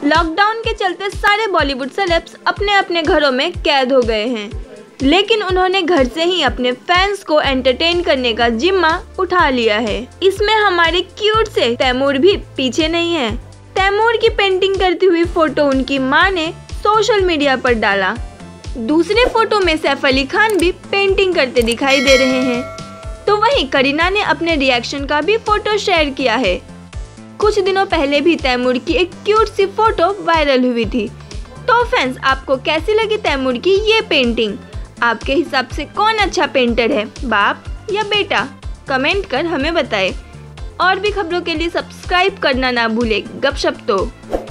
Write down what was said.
Lockdown के चलते सारे बॉलीवुड सेलेब्स अपने अपने घरों में कैद हो गए हैं, लेकिन उन्होंने घर से ही अपने फैंस को एंटरटेन करने का जिम्मा उठा लिया है। इसमें हमारे क्यूट से तैमूर भी पीछे नहीं है। तैमूर की पेंटिंग करती हुई फोटो उनकी मां ने सोशल मीडिया पर डाला। दूसरे फोटो में सैफ अली खान भी पेंटिंग करते दिखाई दे रहे हैं। तो वहीं करीना ने अपने रिएक्शन का भी फोटो शेयर किया है। कुछ दिनों पहले भी तैमूर की एक क्यूट सी फोटो वायरल हुई थी। तो फ्रेंड्स, आपको कैसी लगी तैमूर की ये पेंटिंग? आपके हिसाब से कौन अच्छा पेंटर है, बाप या बेटा? कमेंट कर हमें बताएं। और भी खबरों के लिए सब्सक्राइब करना ना भूलें। गपशप तो।